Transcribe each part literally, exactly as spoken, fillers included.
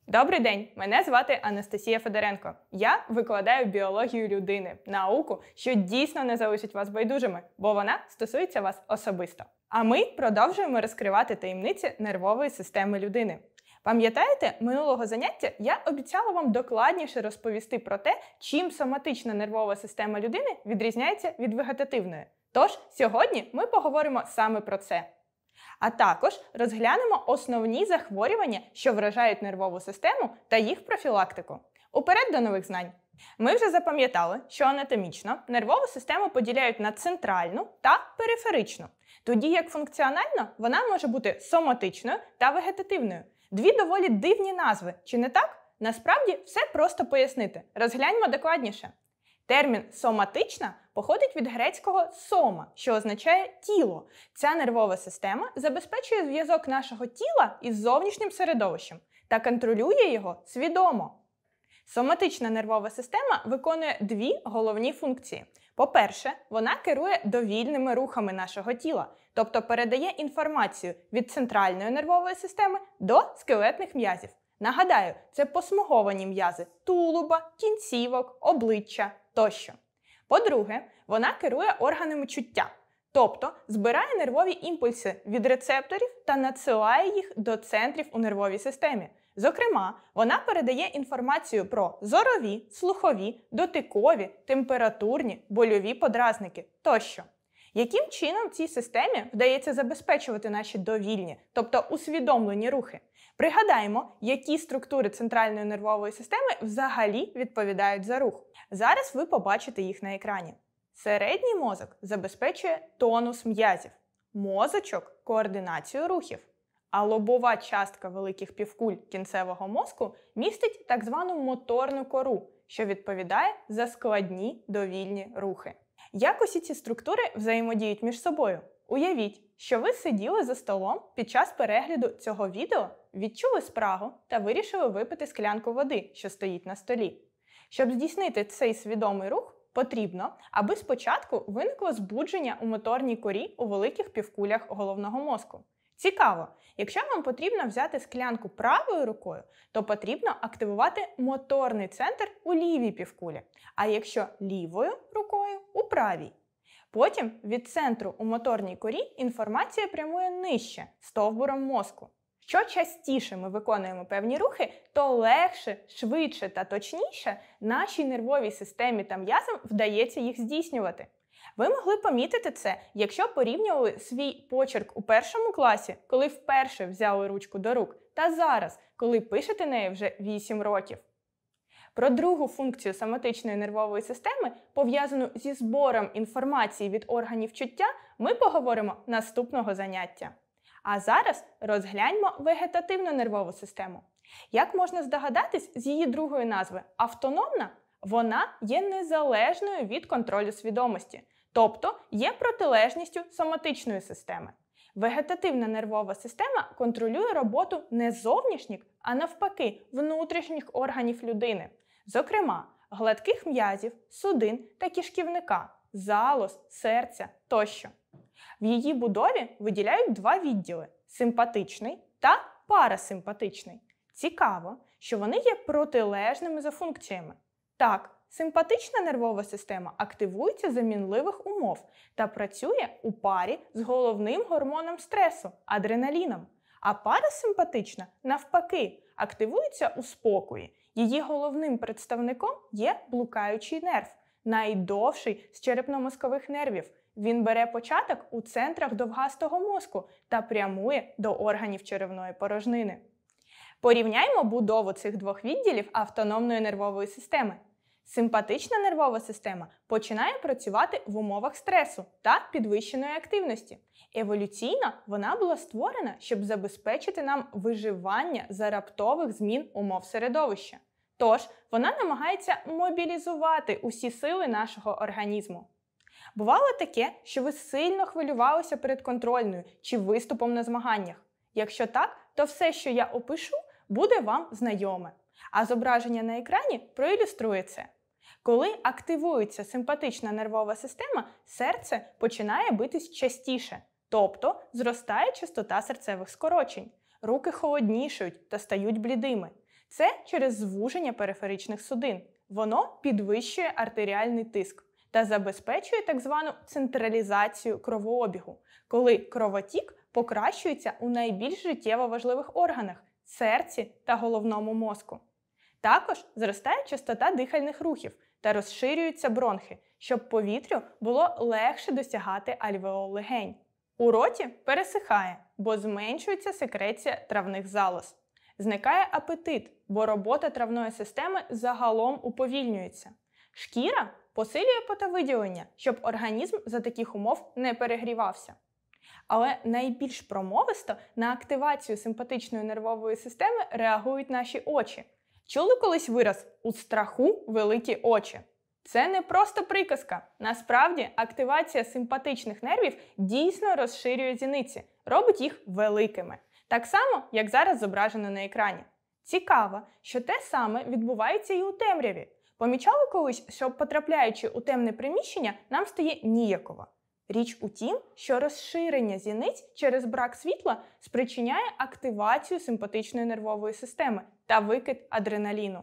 Добрий день! Мене звати Анастасія Федоренко. Я викладаю біологію людини, науку, що дійсно не залишить вас байдужими, бо вона стосується вас особисто. А ми продовжуємо розкривати таємниці нервової системи людини. Пам'ятаєте, минулого заняття я обіцяла вам докладніше розповісти про те, чим соматична нервова система людини відрізняється від вегетативної. Тож, сьогодні ми поговоримо саме про це. А також розглянемо основні захворювання, що вражають нервову систему та їх профілактику. Уперед до нових знань! Ми вже запам'ятали, що анатомічно нервову систему поділяють на центральну та периферичну, тоді як функціонально вона може бути соматичною та вегетативною. Дві доволі дивні назви, чи не так? Насправді все просто пояснити. Розгляньмо докладніше. Термін «соматична» походить від грецького «сома», що означає «тіло». Ця нервова система забезпечує зв'язок нашого тіла із зовнішнім середовищем та контролює його свідомо. Соматична нервова система виконує дві головні функції. По-перше, вона керує довільними рухами нашого тіла, тобто передає інформацію від центральної нервової системи до скелетних м'язів. Нагадаю, це посмуговані м'язи тулуба, кінцівок, обличчя тощо. По-друге, вона керує органами чуття, тобто збирає нервові імпульси від рецепторів та надсилає їх до центрів у нервовій системі. Зокрема, вона передає інформацію про зорові, слухові, дотикові, температурні, больові подразники тощо. Яким чином цій системі вдається забезпечувати наші довільні, тобто усвідомлені рухи? Пригадаємо, які структури центральної нервової системи взагалі відповідають за рух. Зараз ви побачите їх на екрані. Середній мозок забезпечує тонус м'язів, мозочок – координацію рухів, а лобова частка великих півкуль кінцевого мозку містить так звану моторну кору, що відповідає за складні довільні рухи. Як усі ці структури взаємодіють між собою? Уявіть, що ви сиділи за столом під час перегляду цього відео, відчули спрагу та вирішили випити склянку води, що стоїть на столі. Щоб здійснити цей свідомий рух, потрібно, аби спочатку виникло збудження у моторній корі у великих півкулях головного мозку. Цікаво, якщо вам потрібно взяти склянку правою рукою, то потрібно активувати моторний центр у лівій півкулі, а якщо лівою рукою – у правій. Потім від центру у моторній корі інформація прямує нижче, стовбуром мозку. Що частіше ми виконуємо певні рухи, то легше, швидше та точніше нашій нервовій системі та м'язам вдається їх здійснювати. Ви могли помітити це, якщо порівнювали свій почерк у першому класі, коли вперше взяли ручку до рук, та зараз, коли пишете нею вже вісім років. Про другу функцію соматичної нервової системи, пов'язану зі збором інформації від органів чуття, ми поговоримо наступного заняття. А зараз розгляньмо вегетативну нервову систему. Як можна здогадатись з її другої назви «автономна», вона є незалежною від контролю свідомості, тобто є протилежністю соматичної системи. Вегетативна нервова система контролює роботу не зовнішніх, а навпаки внутрішніх органів людини. Зокрема, гладких м'язів, судин та кишківника, залоз, серця тощо. В її будові виділяють два відділи – симпатичний та парасимпатичний. Цікаво, що вони є протилежними за функціями. Так, симпатична нервова система активується за мінливих умов та працює у парі з головним гормоном стресу – адреналіном. А парасимпатична, навпаки, активується у спокої. Її головним представником є блукаючий нерв, найдовший з черепно-мозкових нервів. Він бере початок у центрах довгастого мозку та прямує до органів черевної порожнини. Порівняймо будову цих двох відділів автономної нервової системи. Симпатична нервова система починає працювати в умовах стресу та підвищеної активності. Еволюційно вона була створена, щоб забезпечити нам виживання за раптових змін умов середовища. Тож, вона намагається мобілізувати усі сили нашого організму. Бувало таке, що ви сильно хвилювалися перед контрольною чи виступом на змаганнях. Якщо так, то все, що я опишу, буде вам знайоме. А зображення на екрані проілюструє це. Коли активується симпатична нервова система, серце починає битись частіше, тобто зростає частота серцевих скорочень. Руки холоднішають та стають блідими. Це через звуження периферичних судин. Воно підвищує артеріальний тиск та забезпечує так звану централізацію кровообігу, коли кровотік покращується у найбільш життєво важливих органах – серці та головному мозку. Також зростає частота дихальних рухів та розширюються бронхи, щоб повітрю було легше досягати альвеол легень. У роті пересихає, бо зменшується секреція травних залоз. Зникає апетит, бо робота травної системи загалом уповільнюється. Шкіра посилює потовиділення, щоб організм за таких умов не перегрівався. Але найбільш промовисто на активацію симпатичної нервової системи реагують наші очі. Чули колись вираз «у страху великі очі»? Це не просто приказка. Насправді, активація симпатичних нервів дійсно розширює зіниці, робить їх великими. Так само, як зараз зображено на екрані. Цікаво, що те саме відбувається і у темряві. Помічали колись, що потрапляючи у темне приміщення, нам стає ніяково? Річ у тім, що розширення зіниць через брак світла спричиняє активацію симпатичної нервової системи та викид адреналіну.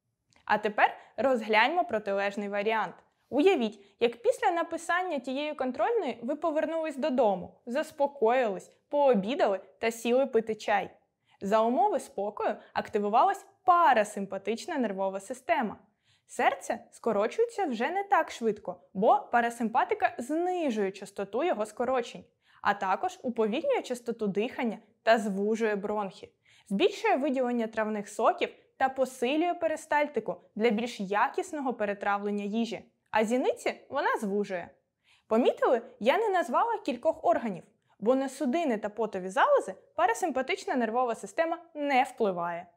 А тепер розгляньмо протилежний варіант. Уявіть, як після написання тієї контрольної ви повернулись додому, заспокоїлись, пообідали та сіли пити чай. За умови спокою активувалась парасимпатична нервова система. Серце скорочується вже не так швидко, бо парасимпатика знижує частоту його скорочень, а також уповільнює частоту дихання та звужує бронхи, збільшує виділення травних соків та посилює перистальтику для більш якісного перетравлення їжі, а зіниці вона звужує. Помітили, я не назвала кількох органів, бо на судини та потові залози парасимпатична нервова система не впливає.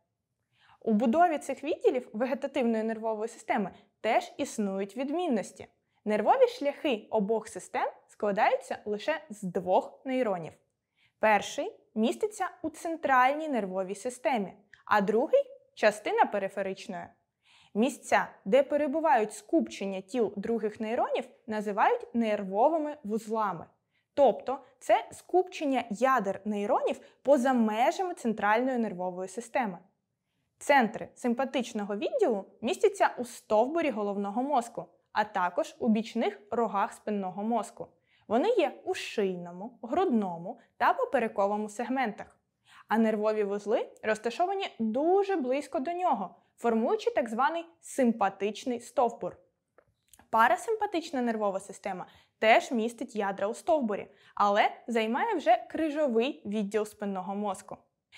У будові цих відділів вегетативної нервової системи теж існують відмінності. Нервові шляхи обох систем складаються лише з двох нейронів. Перший міститься у центральній нервовій системі, а другий – частина периферичної. Місця, де перебувають скупчення тіл других нейронів, називають нервовими вузлами. Тобто це скупчення ядер нейронів поза межами центральної нервової системи. Центри симпатичного відділу містяться у стовбурі головного мозку, а також у бічних рогах спинного мозку. Вони є у шийному, грудному та поперековому сегментах. А нервові вузли розташовані дуже близько до нього, формуючи так званий симпатичний стовбур. Парасимпатична нервова система теж містить ядра у стовбурі, але займає вже крижовий відділ спинного мозку.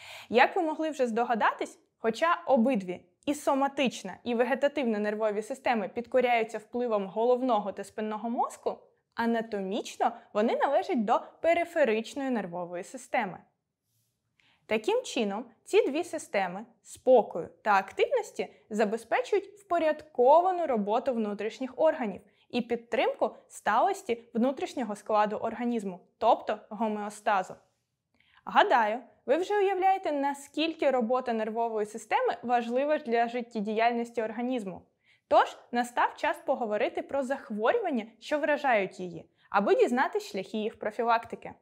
Як ви могли вже здогадатись, хоча обидві і соматична, і вегетативна нервові системи підкоряються впливом головного та спинного мозку, анатомічно вони належать до периферичної нервової системи. Таким чином, ці дві системи спокою та активності забезпечують впорядковану роботу внутрішніх органів і підтримку сталості внутрішнього складу організму, тобто гомеостазу. Гадаю, ви вже уявляєте, наскільки робота нервової системи важлива для життєдіяльності організму. Тож, настав час поговорити про захворювання, що вражають її, аби дізнатися шляхи їх профілактики.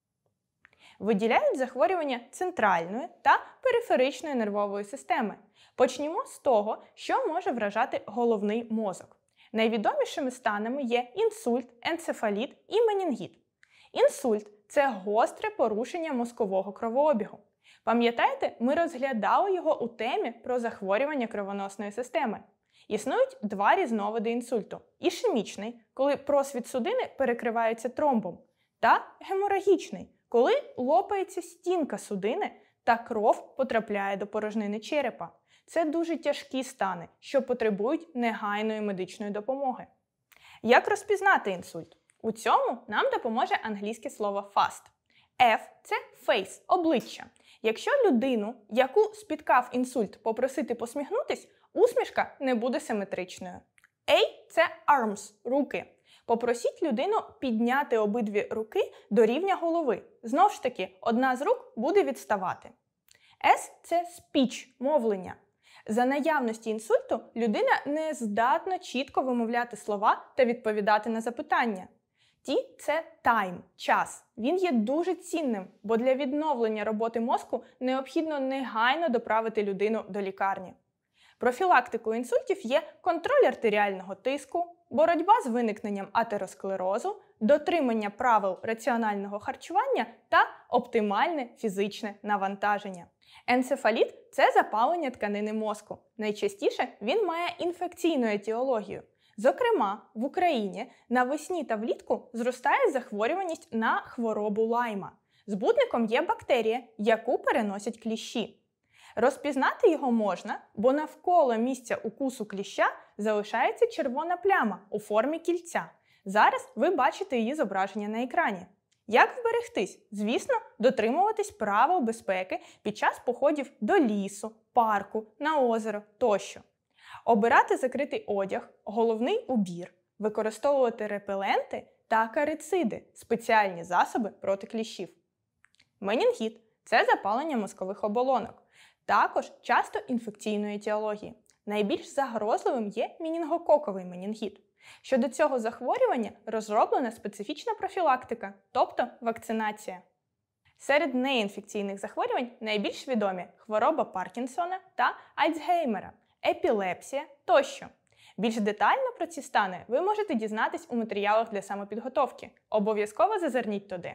Виділяють захворювання центральної та периферичної нервової системи. Почнімо з того, що може вражати головний мозок. Найвідомішими станами є інсульт, енцефаліт і менінгіт. Інсульт – це гостре порушення мозкового кровообігу. Пам'ятаєте, ми розглядали його у темі про захворювання кровоносної системи. Існують два різновиди інсульту – ішемічний, коли просвіт судини перекривається тромбом, та геморагічний, коли лопається стінка судини та кров потрапляє до порожнини черепа. Це дуже тяжкі стани, що потребують негайної медичної допомоги. Як розпізнати інсульт? У цьому нам допоможе англійське слово fast. F – це face – обличчя. Якщо людину, яку спіткав інсульт, попросити посміхнутись, усмішка не буде симетричною. A – це arms – руки. Попросіть людину підняти обидві руки до рівня голови. Знову ж таки, одна з рук буде відставати. S – це speech – мовлення. За наявності інсульту людина не здатна чітко вимовляти слова та відповідати на запитання. Ті – це тайм, час. Він є дуже цінним, бо для відновлення роботи мозку необхідно негайно доправити людину до лікарні. Профілактикою інсультів є контроль артеріального тиску, боротьба з виникненням атеросклерозу, дотримання правил раціонального харчування та оптимальне фізичне навантаження. Енцефаліт – це запалення тканини мозку. Найчастіше він має інфекційну етіологію. Зокрема, в Україні навесні та влітку зростає захворюваність на хворобу Лайма. Збудником є бактерія, яку переносять кліщі. Розпізнати його можна, бо навколо місця укусу кліща залишається червона пляма у формі кільця. Зараз ви бачите її зображення на екрані. Як вберегтись? Звісно, дотримуватись правил безпеки під час походів до лісу, парку, на озеро тощо. Обирати закритий одяг, головний убір, використовувати репеленти та акарициди – спеціальні засоби проти кліщів. Менінгіт – це запалення мозкових оболонок. Також часто інфекційної етіології. Найбільш загрозливим є мінінгококовий менінгіт. Щодо цього захворювання розроблена специфічна профілактика, тобто вакцинація. Серед неінфекційних захворювань найбільш відомі хвороба Паркінсона та Альцгеймера, епілепсія тощо. Більш детально про ці стани ви можете дізнатись у матеріалах для самопідготовки. Обов'язково зазирніть туди.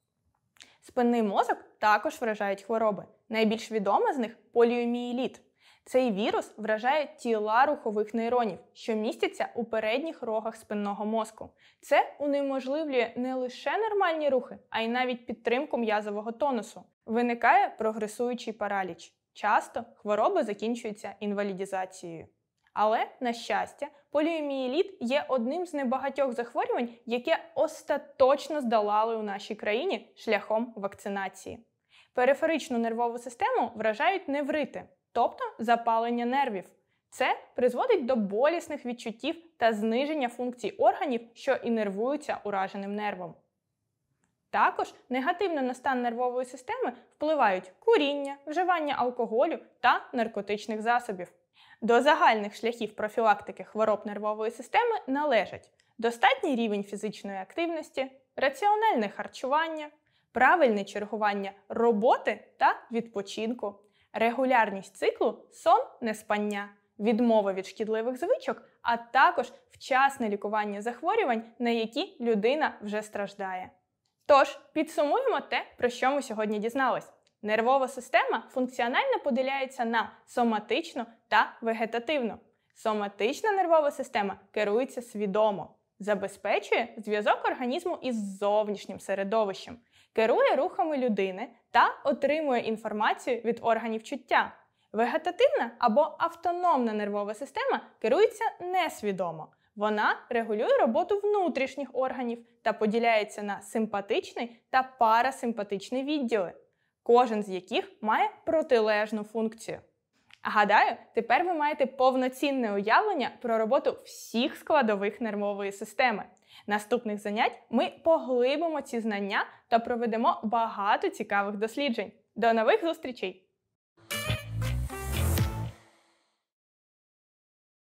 Спинний мозок також вражають хвороби. Найбільш відома з них – поліомієліт. Цей вірус вражає тіла рухових нейронів, що містяться у передніх рогах спинного мозку. Це унеможливлює не лише нормальні рухи, а й навіть підтримку м'язового тонусу. Виникає прогресуючий параліч. Часто хвороба закінчується інвалідізацією. Але, на щастя, поліомієліт є одним з небагатьох захворювань, яке остаточно здолали у нашій країні шляхом вакцинації. Периферичну нервову систему вражають неврити, тобто запалення нервів. Це призводить до болісних відчуттів та зниження функцій органів, що іннервуються ураженим нервом. Також негативно на стан нервової системи впливають куріння, вживання алкоголю та наркотичних засобів. До загальних шляхів профілактики хвороб нервової системи належать достатній рівень фізичної активності, раціональне харчування, правильне чергування роботи та відпочинку, регулярність циклу сон-неспання, відмова від шкідливих звичок, а також вчасне лікування захворювань, на які людина вже страждає. Тож, підсумуємо те, про що ми сьогодні дізнались. Нервова система функціонально поділяється на соматичну та вегетативну. Соматична нервова система керується свідомо, забезпечує зв'язок організму із зовнішнім середовищем, керує рухами людини та отримує інформацію від органів чуття. Вегетативна або автономна нервова система керується несвідомо. Вона регулює роботу внутрішніх органів та поділяється на симпатичний та парасимпатичний відділи, кожен з яких має протилежну функцію. Гадаю, тепер ви маєте повноцінне уявлення про роботу всіх складових нервової системи. Наступних занять ми поглибимо ці знання та проведемо багато цікавих досліджень. До нових зустрічей!